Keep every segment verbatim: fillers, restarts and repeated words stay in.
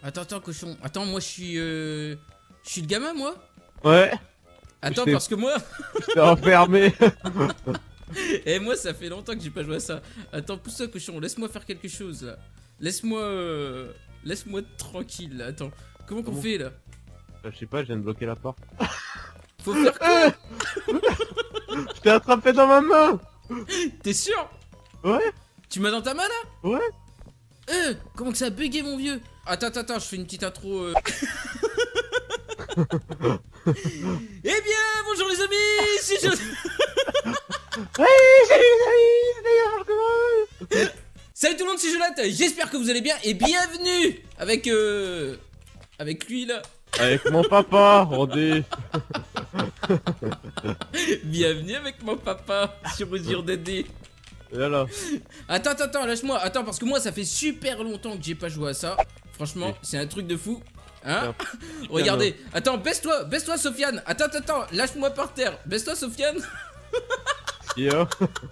Attends, attends, cochon. Attends, moi je suis. Euh... Je suis le gamin, moi. Ouais. Attends, parce que moi. Je t'ai enfermé. Et moi, ça fait longtemps que j'ai pas joué à ça. Attends, pousse-toi, cochon. Laisse-moi faire quelque chose là. Laisse-moi. Euh... Laisse-moi tranquille là. Attends. Comment qu'on fait là? Je sais pas, je viens de bloquer la porte. Faut faire quoi? Je t'ai attrapé dans ma main. T'es sûr? Ouais. Tu m'as dans ta main là? Ouais. Euh, comment que ça a bugué mon vieux? Attends, attends, attends, je fais une petite intro. Euh... Eh bien, bonjour les amis, c'est je... Oui, salut les amis, c'est Salut tout le monde, c'est Jonathan, j'espère que vous allez bien et bienvenue avec euh... avec lui là. Avec mon papa, on dit. Bienvenue avec mon papa sur mesure d'aider. Voilà. Attends, attends, attends, lâche-moi. Attends, parce que moi, ça fait super longtemps que j'ai pas joué à ça. Franchement, oui. C'est un truc de fou. Hein? Regardez. Attends, baisse-toi, baisse-toi, Sofiane. Attends, attends, attends, lâche-moi par terre. Baisse-toi, Sofiane. Yo.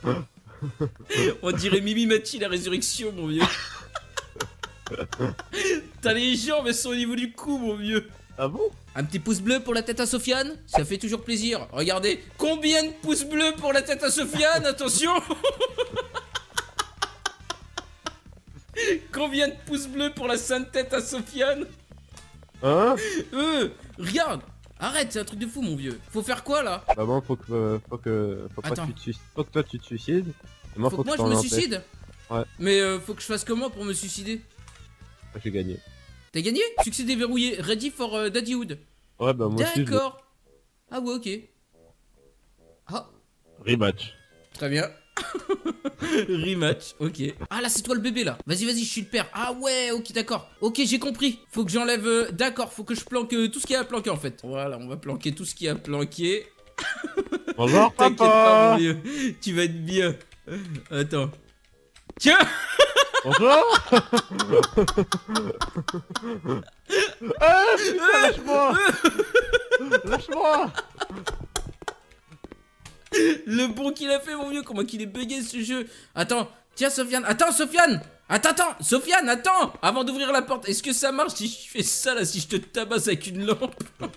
On dirait Mimi Mati, la résurrection, mon vieux. T'as les jambes, elles sont au niveau du cou, mon vieux. Ah bon? Un petit pouce bleu pour la tête à Sofiane, ça fait toujours plaisir. Regardez, combien de pouces bleus pour la tête à Sofiane? Attention. Combien de pouces bleus pour la sainte tête à Sofiane? Hein? Euh, regarde. Arrête, c'est un truc de fou, mon vieux. Faut faire quoi là? Bah bon, faut que, faut que, faut pas que tu te suicides. Faut que toi tu te suicides. Et moi, faut, faut que, que moi je je me empêche. suicide. Ouais. Mais euh, faut que je fasse comment pour me suicider? J'ai gagné. T'as gagné? Succès déverrouillé. Ready for uh, Daddyhood. Ouais, bah moi aussi. D'accord. Ah ouais, ok. Ah. Rematch. Très bien. Rematch, ok. Ah là c'est toi le bébé là. Vas-y, vas-y, je suis le père. Ah ouais, ok, d'accord. Ok, j'ai compris. Faut que j'enlève... Euh, d'accord, faut que je planque euh, tout ce qu'il y a à planquer en fait. Voilà, on va planquer tout ce qu'il y a à planquer. Bonjour T'inquiète papa. pas mon vieux. Tu vas être bien. Attends. Tiens. Bonjour. Ah, putain, lâche-moi. Lâche-moi. Le bon qu'il a fait mon vieux. Comment qu'il est bugué ce jeu. Attends, tiens Sofiane. Attends Sofiane. Attends, attends, Sofiane, attends. Avant d'ouvrir la porte, est-ce que ça marche si je fais ça là? Si je te tabasse avec une lampe?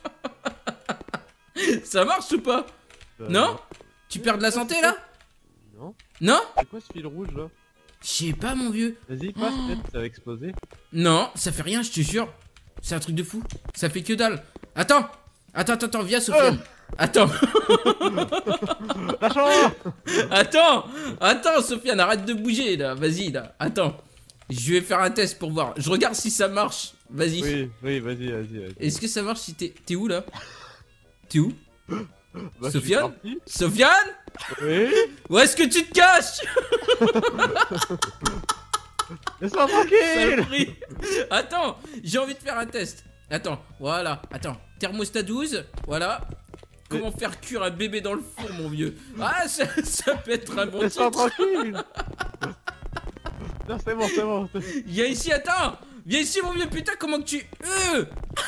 Ça marche ou pas? euh, Non? Tu perds de la santé là? Non. Non? C'est quoi ce fil rouge là? Je sais pas mon vieux. Vas-y, passe, oh. peut-être ça va exploser. Non, ça fait rien, je te jure. C'est un truc de fou. Ça fait que dalle. Attends. Attends, attends, attends, viens Sofiane. Euh. Attends. Lâche-moi. Attends. Attends Sofiane, arrête de bouger là. Vas-y là. Attends. Je vais faire un test pour voir. Je regarde si ça marche. Vas-y. Oui, oui, vas-y, vas-y. Vas Est-ce que ça marche si t'es... T'es où là? T'es où? Bah, Sofiane? Sofiane? Oui? Où est-ce que tu te caches? Laisse-moi tranquille. Attends, j'ai envie de faire un test. Attends, voilà, attends. Thermostat douze, voilà. Comment Mais... faire cuire un bébé dans le four, mon vieux? Ah, ça, ça peut être un bon titre. Laisse-moi tranquille. Non, c'est bon, c'est bon. Viens ici, attends. Viens ici, mon vieux, putain, comment que tu... Euh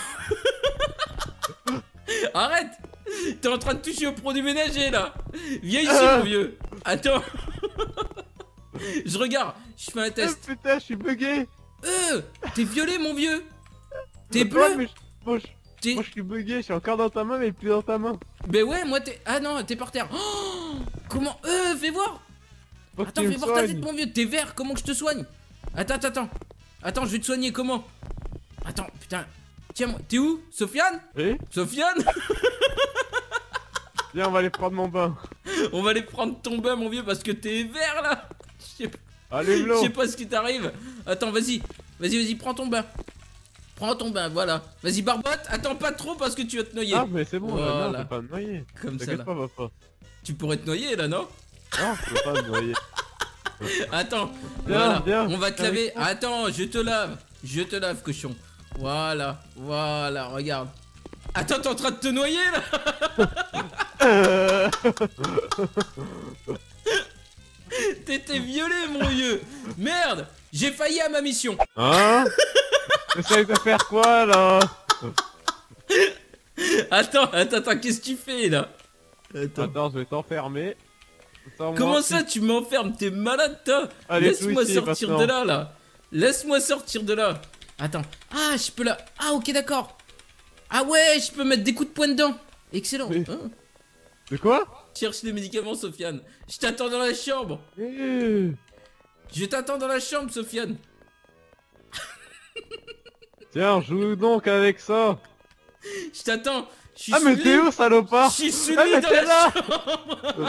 Arrête. T'es en train de toucher au produit ménager, là. Viens ici, euh... mon vieux. Attends. Je regarde, je fais un test. Oh, putain, je suis bugué. Euh, t'es violet, mon vieux. T'es bleu. Ouais, mais je... Moi, je... es... moi, je suis bugué, je suis encore dans ta main, mais plus dans ta main. Ben ouais, moi t'es... Ah non, t'es par terre. Oh, comment... Euh, fais voir. Faut attends, fais voir ta tête, mon vieux. T'es vert, comment que je te soigne? Attends, attends, attends. Attends, je vais te soigner, comment? Attends, putain. Tiens, t'es où? Sofiane? Oui. Sofiane? Viens, on va aller prendre mon bain. On va aller prendre ton bain, mon vieux, parce que t'es vert, là. Je sais pas... Allez, Je sais pas ce qui t'arrive. Attends, vas-y. Vas-y, vas-y, prends ton bain. Prends ton bain, voilà. Vas-y, barbotte. Attends pas trop parce que tu vas te noyer. Ah, mais c'est bon, voilà. là, non, on peut pas me noyer. Comme ça, là. Pas, papa. Tu pourrais te noyer, là, non? Non, je peux pas me noyer. Attends, viens, voilà. Viens, on va te laver. Attends, je te lave. Je te lave, cochon. Voilà, voilà, regarde. Attends, t'es en train de te noyer, là? euh... T'étais violet, mon vieux. Merde, j'ai failli à ma mission. Hein? T'essayes de faire quoi, là? Attends, attends, attends, qu'est-ce que tu fais, là? Attends, attends, je vais t'enfermer. Comment ça, tu m'enfermes? T'es malade, toi? Laisse-moi sortir de là, là. Laisse-moi sortir de là. Attends. Ah, je peux la... Ah, ok, d'accord. Ah ouais, je peux mettre des coups de poing dedans. Excellent. Mais... Hein, de quoi? cherche les médicaments, Sofiane. Je t'attends dans la chambre. Eh. Je t'attends dans la chambre, Sofiane. Tiens, joue donc avec ça. Je t'attends. Je suis Ah mais t'es où, salopard? Je suis sous Ah lui mais dans t'es la là. chambre.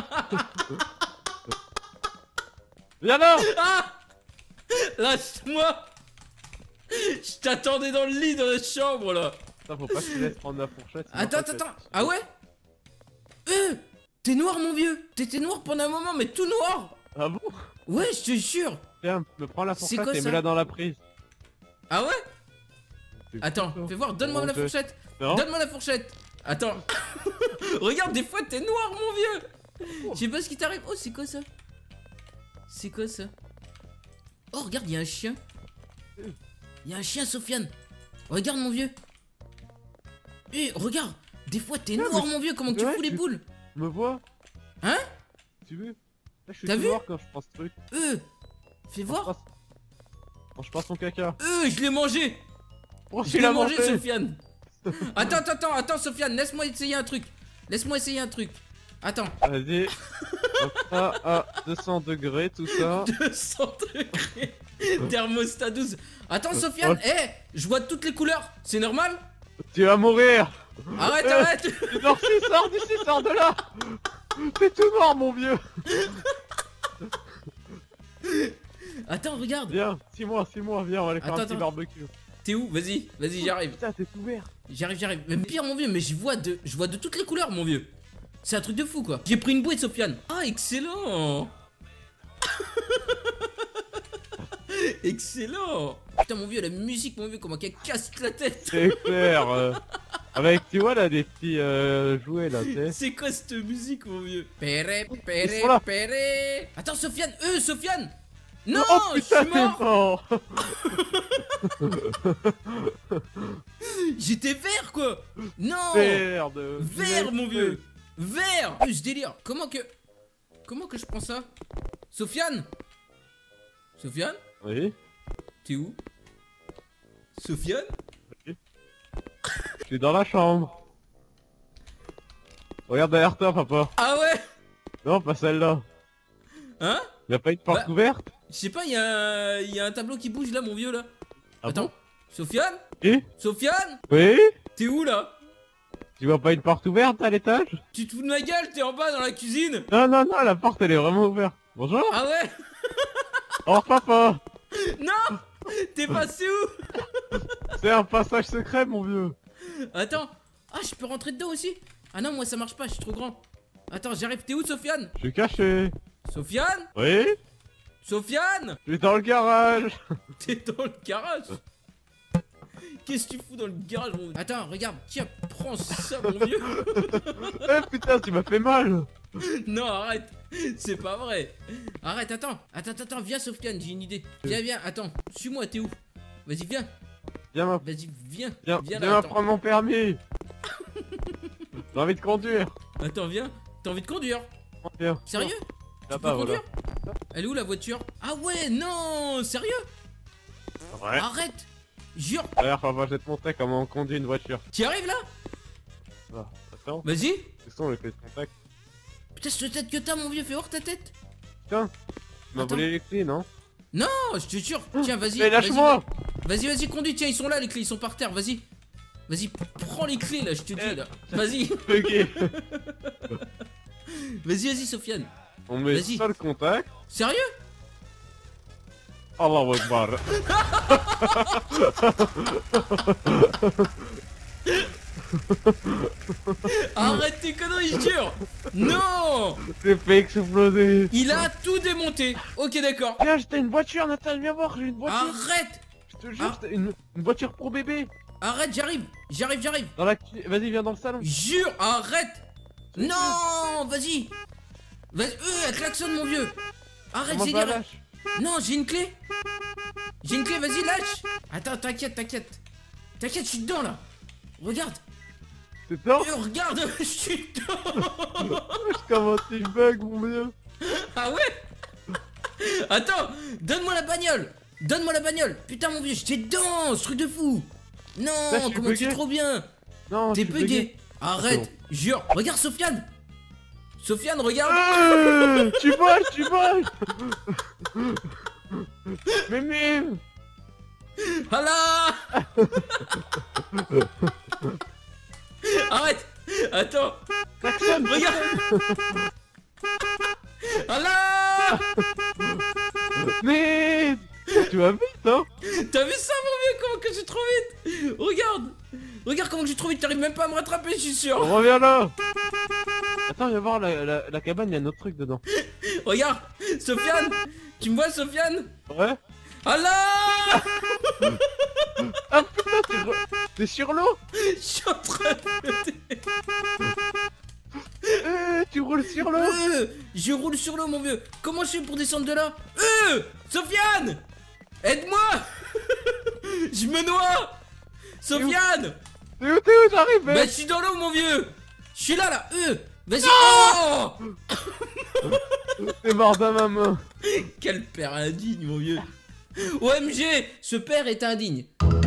Viens là. Ah, lâche-moi. Je t'attendais dans le lit, dans la chambre, là. Putain, faut pas que tu laisses prendre la fourchette. Attends, attends, attends. Ah ouais? Euh, t'es noir, mon vieux. T'étais noir pendant un moment, mais tout noir. Ah bon? Ouais, je te jure. Tiens, me prends la C'est fourchette quoi, et ça? mets-la dans la prise. Ah ouais? Attends, fais voir, donne-moi la fourchette. Donne-moi la fourchette. Attends. Regarde, des fois t'es noir, mon vieux. Je sais pas ce qui t'arrive. Oh, c'est quoi ça? C'est quoi ça? Oh, regarde, il y a un chien. Il y a un chien, Sofiane. Regarde, mon vieux. Eh, regarde. Des fois t'es Non, noir, mais- mon vieux. Comment tu Ouais, fous les tu- boules? Tu me vois? Hein? Tu veux? Là, je suis T'as tout vu? noir quand je prends ce truc. Euh, fais Quand je voir. passe- Quand je passe son caca. Euh, je l'ai mangé. Oh, Je tu l'ai l'as mangé, mangé. Sofiane. Attends, attends, attends, attends, Sofiane. Laisse-moi essayer un truc. Laisse-moi essayer un truc. Attends. Vas-y. Hop, ça à deux cents degrés, tout ça. deux cents degrés. Thermostat douze. Attends, Sofiane. Eh, je vois toutes les couleurs. C'est normal? Tu vas mourir. Arrête, Euh, arrête. Sors d'ici, sors d'ici, sors de là. T'es tout noir, mon vieux. Attends, regarde. Viens, six mois, six mois, viens, on va aller faire Attends, un petit attends. barbecue. T'es où? Vas-y, vas-y, j'arrive. Putain, t'es ouvert. J'arrive, j'arrive. Mais pire, mon vieux, mais je vois de, je vois de toutes les couleurs, mon vieux. C'est un truc de fou, quoi. J'ai pris une bouée, Sofiane. Ah, excellent. Excellent. Putain, mon vieux, la musique, mon vieux, comment qu'elle casse la tête. C'est clair. euh, Avec, tu vois, là, des petits euh, jouets, là, tu sais. C'est quoi cette musique, mon vieux? Péré, Ils sont péré, là. péré. Attends, Sofiane. Euh, Sofiane. Non, Oh je putain, suis t'es mort. mort. J'étais vert, quoi. Non. Merde. Vert, mon vieux. Vert. Euh, ce délire. Comment que, comment que je prends ça? Sofiane. Sofiane. Oui. T'es où? Sofiane? Je suis dans la chambre. Regarde derrière toi, papa. Ah ouais? Non, pas celle-là. Hein? Y'a pas une porte Bah- ouverte? Je sais pas, il y, a un- y a un tableau qui bouge là, mon vieux là. Ah Attends. bon? Sofiane? Et Sofiane? oui? T'es où là? Tu vois pas une porte ouverte à l'étage? Tu te fous de ma gueule? T'es en bas dans la cuisine? Non, non, non, la porte elle est vraiment ouverte. Bonjour. Ah ouais? Oh papa. Non! T'es passé où? C'est un passage secret, mon vieux. Attends. Ah, je peux rentrer dedans aussi? Ah non, moi ça marche pas, je suis trop grand. Attends, j'arrive. T'es où, Sofiane? Je suis caché. Sofiane? Oui? Sofiane? Je suis dans le garage. T'es dans le garage? Qu'est-ce que tu fous dans le garage, mon vieux? Attends, regarde, tiens, prends ça, mon vieux. Eh putain, tu m'as fait mal. Non, arrête. C'est pas vrai. Arrête, attends. Attends, attends, viens, Sofiane, j'ai une idée. Viens, viens, attends. Suis-moi, t'es où? Vas-y, viens. Viens, ma... Vas-y, viens. viens, Viens viens là, à attends. prendre mon permis. J'ai envie de conduire. Attends, viens. T'as envie de conduire? Viens. Sérieux? Tu Là-bas, peux voilà. conduire? Elle est où la voiture? Ah ouais, non, sérieux? Ouais. Arrête. Jure. D'ailleurs, papa, je vais te montrer comment on conduit une voiture. T'y arrives là? Ah, attends, Vas-y. c'est ça, on les fait de contact. Putain, cette tête que t'as, mon vieux, fais voir ta tête. Putain, tu m'as Attends. volé les clés, non? Non, je te jure. Tiens, vas-y. Mais lâche-moi. Vas-y, vas-y, conduis. Tiens, ils sont là, les clés, ils sont par terre. Vas-y. Vas-y, prends les clés là, je te dis là. Vas-y. Ok. Vas-y, vas-y, Sofiane. On met Vas-y. ça le contact. Sérieux? Allahu Akbar. Arrête tes conneries, je jure. Non. J'ai fait exploser. Il a tout démonté. Ok, d'accord. Viens, j'étais une voiture, Nathan, viens voir, j'ai une voiture. Arrête. Je te jure, Ah. c'était une, une voiture pour bébé. Arrête, j'arrive. J'arrive, j'arrive. Dans la cu- Vas-y, viens dans le salon. Jure, arrête. Non, vas-y. Vas-y, euh, elle klaxonne, mon vieux. Arrête, Comment j'ai ça dit. lâche? Non, j'ai une clé. J'ai une clé, vas-y, lâche. Attends, t'inquiète, t'inquiète. T'inquiète, je suis dedans là. Regarde. C'est toi? Euh, regarde, je suis dedans. Comment tu bugs, mon vieux? Ah ouais. Attends, donne-moi la bagnole. Donne-moi la bagnole. Putain, mon vieux, j'étais dedans, ce truc de fou. Non, Là, je suis comment bugué. c'est trop bien. Non, T'es je suis bugué. bugué. Arrête, jure. Regarde, Sofiane. Sofiane, regarde. Euh, tu voles, tu voles. Mais mime. Allah. Arrête. Attends. Klaxon. Regarde. Allah. Mais tu vas vite, hein. T'as vu ça, mon vieux? Comment que j'ai trop vite? Regarde. Regarde comment j'ai trop vite. T'arrives même pas à me rattraper, je suis sûr. Reviens là. Attends, viens voir la, la, la cabane, il y a un autre truc dedans. Regarde. Sofiane. Tu me vois, Sofiane? Ouais. Allah. Ah putain, t'es re... t'es sur l'eau. Je suis en train de flotter. Euh, tu roules sur l'eau. Euh, je roule sur l'eau, mon vieux. Comment je fais pour descendre de là? Euh, Sofiane, aide-moi. Je me noie. Sofiane. T'es où, t'es où, j'arrive. Bah, je suis dans l'eau, mon vieux. Je suis là, là. Euh, vas-y. Oh. T'es mort dans ma main. Quel père indigne, mon vieux. O M G, ce père est indigne.